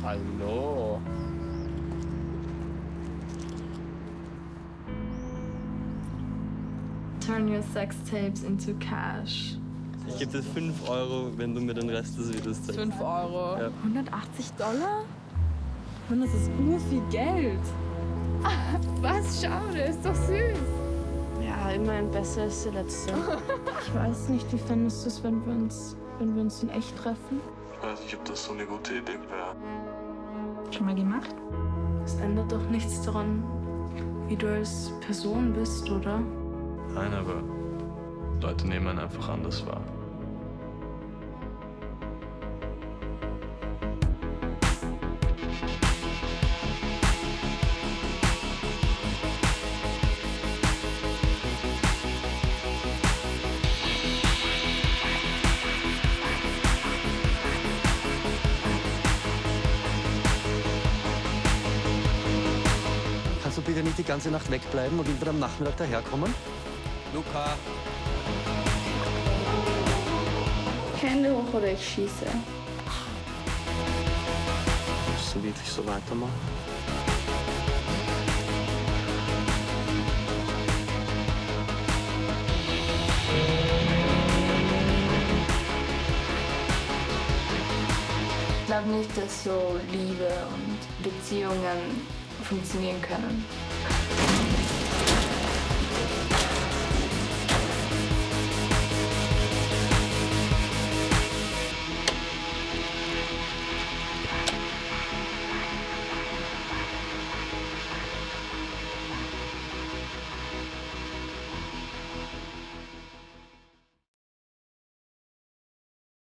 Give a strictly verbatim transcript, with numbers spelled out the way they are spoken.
Hallo. Turn your sex tapes into cash. Ich gebe dir fünf Euro, wenn du mir den Rest des Videos zeigst. fünf Euro? Ja. hundertachtzig Dollar? Mann, das ist ur viel Geld. Was? Schau, der ist doch süß. Ja, immerhin besser als der letzte. Ich weiß nicht, wie fändest du es, wenn wir uns, wenn wir uns in echt treffen? Ich weiß nicht, ob das so eine gute Idee wäre. Schon mal gemacht? Es ändert doch nichts daran, wie du als Person bist, oder? Nein, aber Leute nehmen einen einfach anders wahr. Kannst du bitte nicht die ganze Nacht wegbleiben und irgendwann am Nachmittag daherkommen? Luca! Hände hoch oder ich schieße. Musst du wirklich so weitermachen? Ich glaube nicht, dass so Liebe und Beziehungen funktionieren können.